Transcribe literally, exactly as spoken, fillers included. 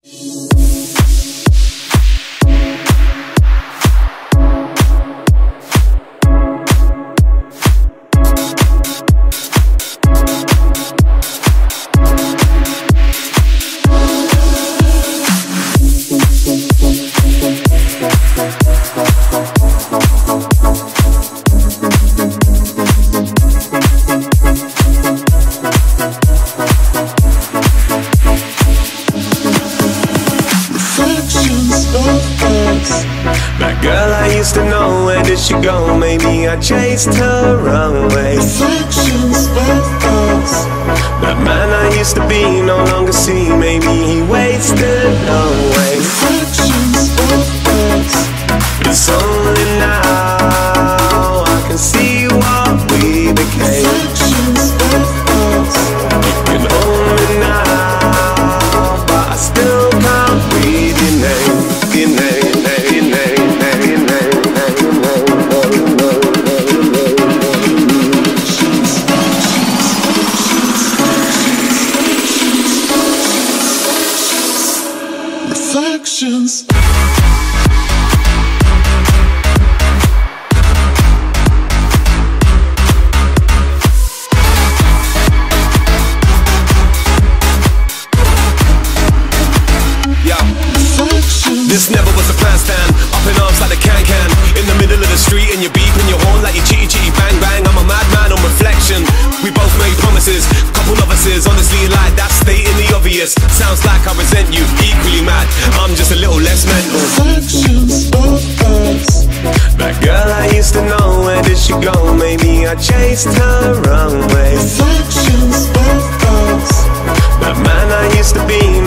She go, maybe I chased her away. Reflections of us. That man I used to be no longer see. Maybe he wasted away. Reflections of us. But it's only now I can see what we became. Reflections of us. You can hold me now, but I still can't read your name. Your name, your name, your name, your name. Reflections. This never was a plan stand, up in arms like the can-can. In the middle of the street and you're beeping your horn like you chitty chitty bang bang. I'm a madman on reflection. We both made promises, couple novices, honestly like that stating the obvious. Sounds like I resent you, equally mad, I'm just a little less mental. Reflections of us. That girl I used to know, where did she go? Maybe I chased her away. Reflections of us. That man I used to be